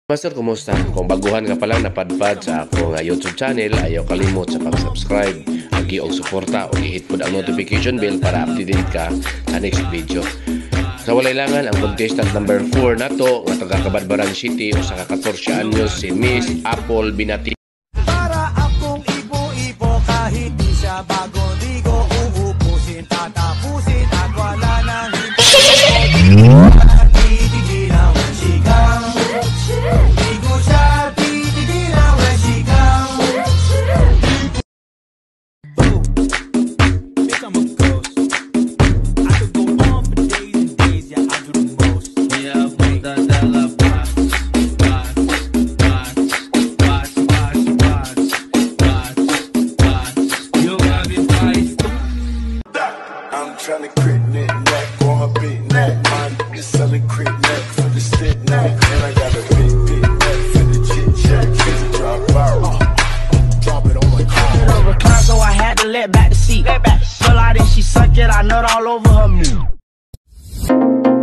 Master, kumusta? Kung baguhan ka pa lang napadpad sa akong YouTube channel, ayaw kalimot sa pag-subscribe, agi og suporta o i-hit po ang notification bell para updated ka sa next video. Sa walay langan, ang contestant number 4 nato nga taga Cabarbaran City o sa 14 anyos si Miss Apple Binati. Para akong ipo-ipo kahit di siya bago, di ko uubusin, tatapusin at wala nang titigilan when she comes. Di ko siya titigilan when she comes. Boom, think I'm a ghost. I could go on for days and days, yeah, I do the most. Yeah, puta de la paz. Tryna crit neck on her big neck. My nigga selling crit neck for the stick neck. And I got a big neck for the chit chat. She's a drop out. Drop it on my car. Recline, so I had to let back the seat. Pull out and she suck it, I nut all over her.